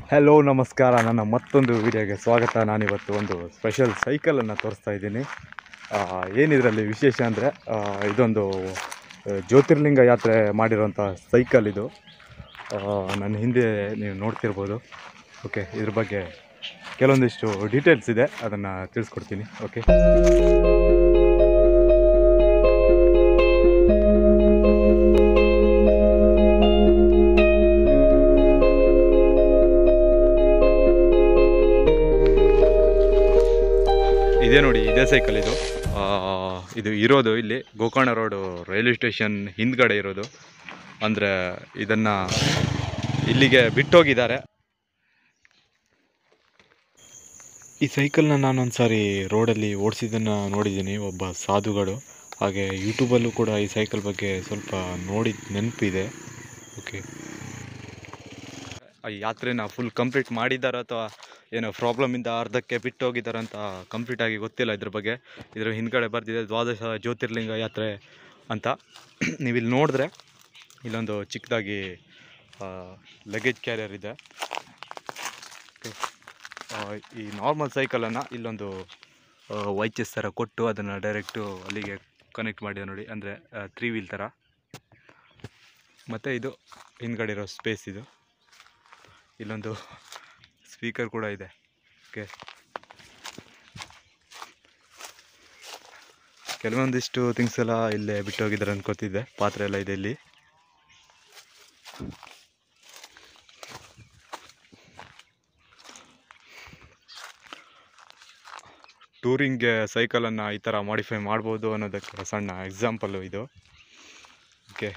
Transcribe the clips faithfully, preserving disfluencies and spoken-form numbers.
Hello ನಮಸ್ಕಾರ, ನನ್ನ ಮತ್ತೊಂದು ವಿಡಿಯೋಗೆ ಸ್ವಾಗತ. ನಾನಿವತ್ತು ಒಂದು ಸ್ಪೆಷಲ್ ಸೈಕಲನ್ನು ತೋರಿಸ್ತಾ ಇದ್ದೀನಿ. ಏನಿದರಲ್ಲಿ ವಿಶೇಷ ಅಂದರೆ ಇದೊಂದು ಜ್ಯೋತಿರ್ಲಿಂಗ ಯಾತ್ರೆ ಮಾಡಿರೋಂಥ ಸೈಕಲ್ ಇದು. ನನ್ನ ಹಿಂದೆ ನೀವು ನೋಡ್ತಿರ್ಬೋದು. ಓಕೆ, ಇದ್ರ ಬಗ್ಗೆ ಕೆಲವೊಂದಿಷ್ಟು ಡೀಟೇಲ್ಸ್ ಇದೆ, ಅದನ್ನು ತಿಳಿಸ್ಕೊಡ್ತೀನಿ. ಓಕೆ, ಇದೇ ನೋಡಿ, ಇದೇ ಸೈಕಲ್ ಇದು. ಇದು ಇರೋದು ಇಲ್ಲಿ ಗೋಕರ್ಣ ರೋಡು ರೈಲ್ವೆ ಸ್ಟೇಷನ್ ಹಿಂದ್ಗಡೆ ಇರೋದು. ಅಂದರೆ ಇದನ್ನು ಇಲ್ಲಿಗೆ ಬಿಟ್ಟೋಗಿದ್ದಾರೆ. ಈ ಸೈಕಲ್ನ ನಾನೊಂದು ಸಾರಿ ರೋಡಲ್ಲಿ ಓಡಿಸಿದ್ದನ್ನು ನೋಡಿದ್ದೀನಿ, ಒಬ್ಬ ಸಾಧುಗಳು. ಹಾಗೆ ಯೂಟ್ಯೂಬಲ್ಲೂ ಕೂಡ ಈ ಸೈಕಲ್ ಬಗ್ಗೆ ಸ್ವಲ್ಪ ನೋಡಿದ ನೆನಪಿದೆ. ಓಕೆ, ಆ ಯಾತ್ರೆನ ಫುಲ್ ಕಂಪ್ಲೀಟ್ ಮಾಡಿದ್ದಾರೆ ಅಥವಾ ಏನೋ ಪ್ರಾಬ್ಲಮಿಂದ ಅರ್ಧಕ್ಕೆ ಬಿಟ್ಟು ಹೋಗಿದ್ದಾರೆ ಅಂತ ಕಂಪ್ಲೀಟಾಗಿ ಗೊತ್ತಿಲ್ಲ ಇದ್ರ ಬಗ್ಗೆ. ಇದರ ಹಿಂದ್ಗಡೆ ಬರ್ತಿದೆ ದ್ವಾದಶ ಜ್ಯೋತಿರ್ಲಿಂಗ ಯಾತ್ರೆ ಅಂತ. ನೀವಿಲ್ಲಿ ನೋಡಿದ್ರೆ ಇಲ್ಲೊಂದು ಚಿಕ್ಕದಾಗಿ ಲಗೇಜ್ ಕ್ಯಾರಿಯರ್ ಇದೆ. ಈ ನಾರ್ಮಲ್ ಸೈಕಲನ್ನು ಇಲ್ಲೊಂದು ವೈಚಸ್ ಥರ ಕೊಟ್ಟು ಅದನ್ನು ಡೈರೆಕ್ಟು ಅಲ್ಲಿಗೆ ಕನೆಕ್ಟ್ ಮಾಡಿದೆ ನೋಡಿ, ಅಂದರೆ ತ್ರೀ ವೀಲ್ ಥರ. ಮತ್ತು ಇದು ಹಿಂದ್ಗಡೆ ಇರೋ ಸ್ಪೇಸ್ ಇದು. ಇಲ್ಲೊಂದು ಸ್ಪೀಕರ್ ಕೂಡ ಇದೆ. ಓಕೆ, ಕೆಲವೊಂದಿಷ್ಟು ಥಿಂಗ್ಸ್ ಎಲ್ಲ ಇಲ್ಲೇ ಬಿಟ್ಟು ಹೋಗಿದ್ದಾರೆ ಅನ್ಕೋತಿದ್ದೆ. ಪಾತ್ರೆ ಎಲ್ಲ ಇದೆ ಇಲ್ಲಿ. ಟೂರಿಂಗ್ಗೆ ಸೈಕಲನ್ನು ಈ ಥರ ಮಾಡಿಫೈ ಮಾಡ್ಬೋದು ಅನ್ನೋದಕ್ಕೆ ಸಣ್ಣ ಎಕ್ಸಾಂಪಲ್ಲು ಇದು. ಓಕೆ,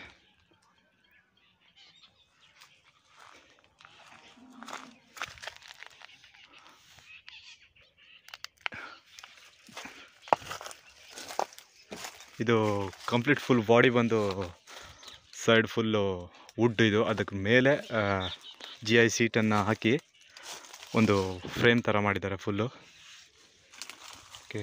ಇದು ಕಂಪ್ಲೀಟ್ ಫುಲ್ ಬಾಡಿ ಬಂದು ಸೈಡ್ ಫುಲ್ಲು ವುಡ್ ಇದು. ಅದಕ್ಕೆ ಮೇಲೆ ಜಿ ಐ ಸೀಟನ್ನು ಹಾಕಿ ಒಂದು ಫ್ರೇಮ್ ಥರ ಮಾಡಿದ್ದಾರೆ ಫುಲ್ಲು. ಓಕೆ,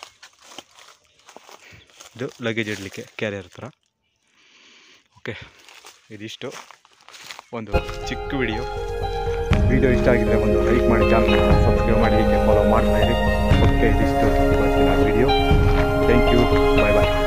ಇದು ಲಗೇಜ್ ಇಡಲಿಕ್ಕೆ ಕ್ಯಾರಿಯರ್ ಥರ. ಓಕೆ, ಇದಿಷ್ಟು ಒಂದು ಚಿಕ್ಕ ವಿಡಿಯೋ. ವಿಡಿಯೋ ಇಷ್ಟ ಆಗಿದ್ದರೆ ಒಂದು ಲೈಕ್ ಮಾಡಿ, ಚಾನಲ್ನ ಸಬ್ಸ್ಕ್ರೈಬ್ ಮಾಡಿ, ಹೀಗೆ ಫಾಲೋ ಮಾಡ್ತಾಯಿರಿ. ಓಕೆ, ಇದಿಷ್ಟು ಇವತ್ತಿನ video. Thank you, bye bye.